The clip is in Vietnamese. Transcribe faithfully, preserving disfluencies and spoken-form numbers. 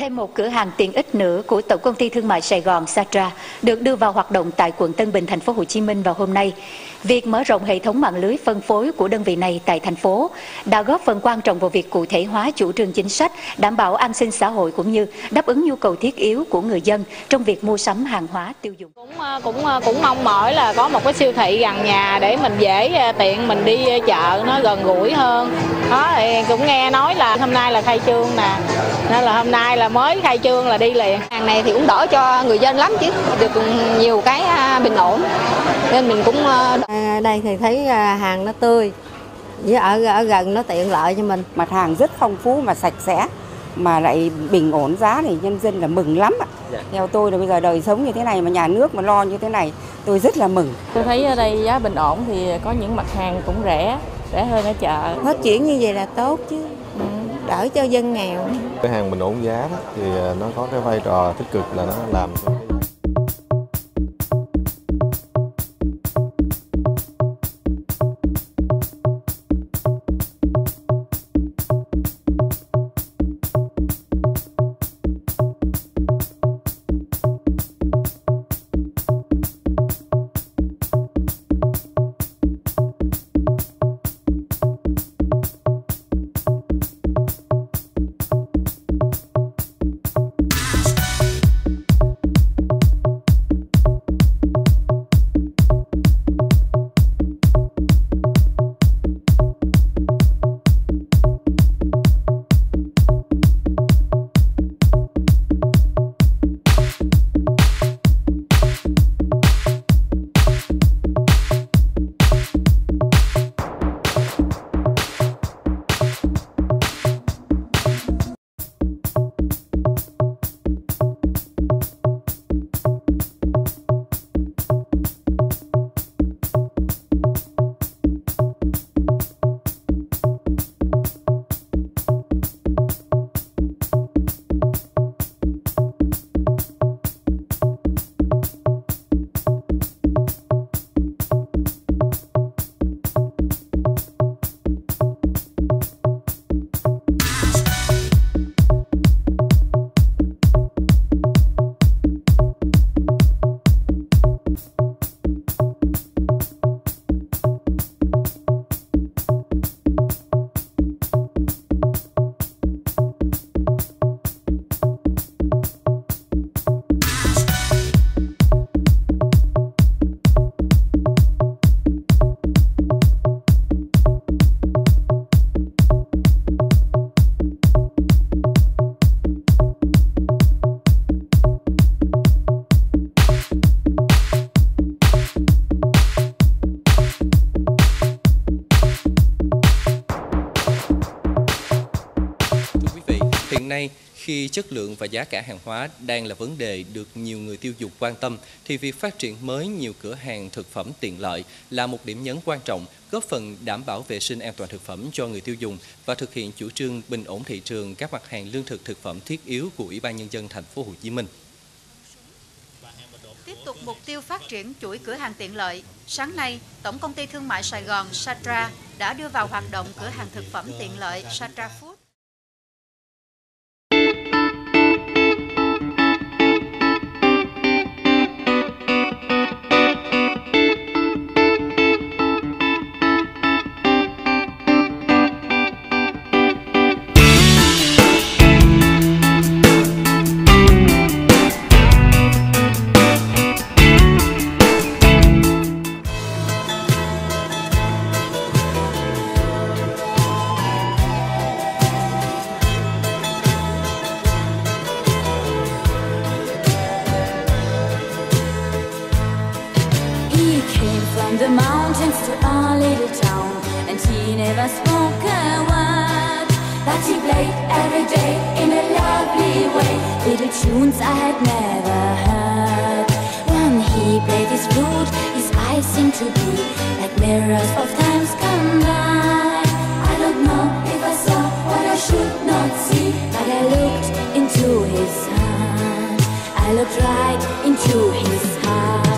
Thêm một cửa hàng tiện ích nữa của Tổng công ty Thương mại Sài Gòn Satra được đưa vào hoạt động tại quận Tân Bình, thành phố Hồ Chí Minh vào hôm nay. Việc mở rộng hệ thống mạng lưới phân phối của đơn vị này tại thành phố đã góp phần quan trọng vào việc cụ thể hóa chủ trương chính sách, đảm bảo an sinh xã hội cũng như đáp ứng nhu cầu thiết yếu của người dân trong việc mua sắm hàng hóa tiêu dùng. Cũng cũng cũng mong mỏi là có một cái siêu thị gần nhà để mình dễ tiện mình đi chợ nó gần gũi hơn. Đó thì cũng nghe nói là hôm nay là khai trương nè, nên là hôm nay là mới khai trương là đi liền. Hàng này thì cũng đỡ cho người dân lắm chứ, được nhiều cái bình ổn nên mình cũng à, đây thì thấy hàng nó tươi, với ở ở gần nó tiện lợi cho mình. Mặt hàng rất phong phú mà sạch sẽ mà lại bình ổn giá thì nhân dân là mừng lắm ạ. Dạ. Theo tôi là bây giờ đời sống như thế này mà nhà nước mà lo như thế này tôi rất là mừng. Tôi thấy ở đây giá bình ổn thì có những mặt hàng cũng rẻ, rẻ hơn ở chợ. Phát triển như vậy là tốt chứ, đỡ cho dân nghèo. Cái hàng bình ổn giá đó, thì nó có cái vai trò tích cực là nó làm Khi chất lượng và giá cả hàng hóa đang là vấn đề được nhiều người tiêu dùng quan tâm, thì việc phát triển mới nhiều cửa hàng thực phẩm tiện lợi là một điểm nhấn quan trọng, góp phần đảm bảo vệ sinh an toàn thực phẩm cho người tiêu dùng và thực hiện chủ trương bình ổn thị trường các mặt hàng lương thực thực phẩm thiết yếu của Ủy ban Nhân dân thành phố Hồ Chí Minh. Tiếp tục mục tiêu phát triển chuỗi cửa hàng tiện lợi, sáng nay, Tổng công ty Thương mại Sài Gòn Satra đã đưa vào hoạt động cửa hàng thực phẩm tiện lợi Satra Food. The mountains to our little town, and he never spoke a word, but he played every day in a lovely way, little tunes I had never heard. When he played his flute, his eyes seemed to be like mirrors of times gone by. I don't know if I saw what I should not see, but I looked into his heart. I looked right into his heart.